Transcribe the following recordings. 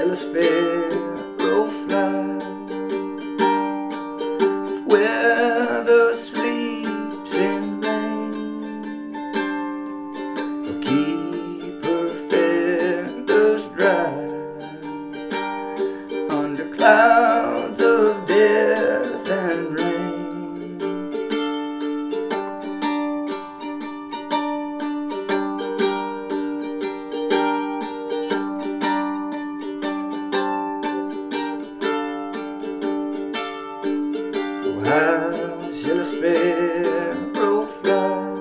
shall a sparrow fly? If weather sleeps in rain, he'll keep her feathers dry under clouds of death and rain. How shall a sparrow fly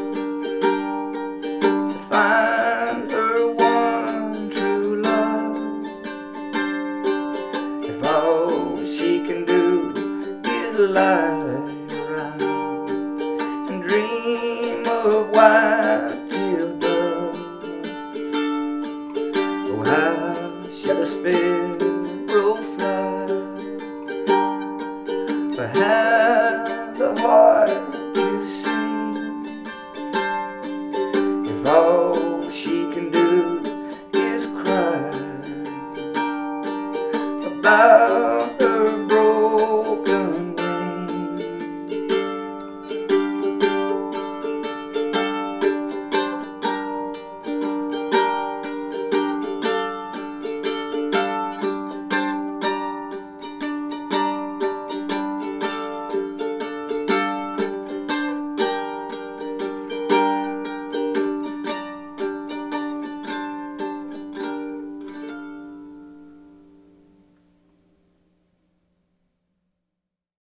to find her one true love, if all she can do is lie